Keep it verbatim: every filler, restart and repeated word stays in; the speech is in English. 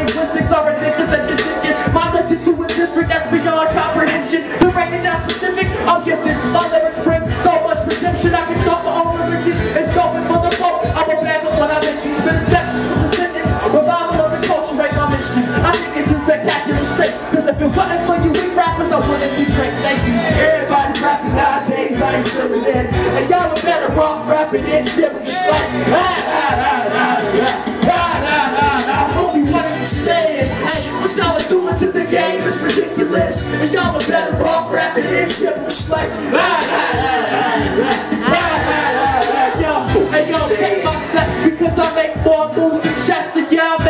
linguistics are ridiculous and ridiculous. My legend to a district that's beyond comprehension. The range is specific, I'm gifted. My lyrics bring so much redemption. I can stop my own religion and stop it for the folk. I'm a bad one when I mention spin text from the sentence. Revival of the culture, right? My mission. I think it's a spectacular shape. Cause if it wasn't for you weak rappers, I wouldn't be great. Thank you. Everybody rapping nowadays, I ain't feeling it. And y'all are better off rapping it. Shit, I'm just like, ah, ah, ah, ah, ah, ah, ah, ah. I hope you what I'm saying. Hey, what y'all are doing to the game is ridiculous. And y'all are better off rapping it. Shit, I'm just like, ah, ah, ah, ah, ah, ah, ah, ah. Yo, hey, yo, take my steps because I make more moves than chess. And y'all